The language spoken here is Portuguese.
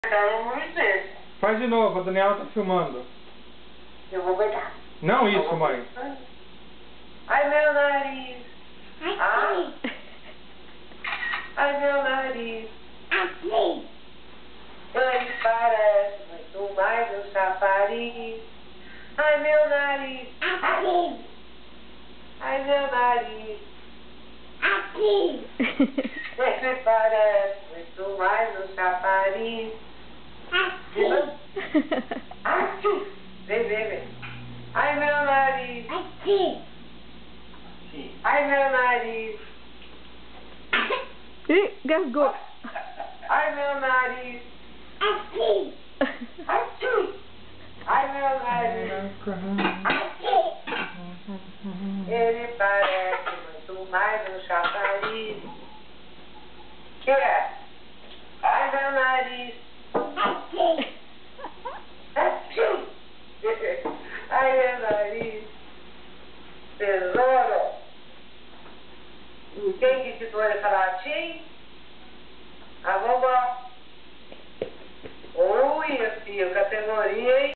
Faz de novo, a Daniela tá filmando. Eu vou pegar. Não isso, mãe. Ai, meu nariz. Ai. Ai, meu nariz. Aqui. Ele parece muito mais um chafariz. Ai, meu nariz. Aqui. Ai, meu nariz. Aqui. Ele parece muito mais um chafariz. Aqui. Aqui. Vem. Ai, meu nariz. Aqui. Ai, meu nariz. Ih, gasgou. Ai, meu nariz. Aqui. Aqui. Ai, meu nariz. Aqui. Ele parece muito mais um chafariz. Que é? Ai, meu nariz. Aqui. Aqui. Ai, meu nariz. Tesouro. Quem que citou essa latim? A vovó. Ui, filho, categoria, hein?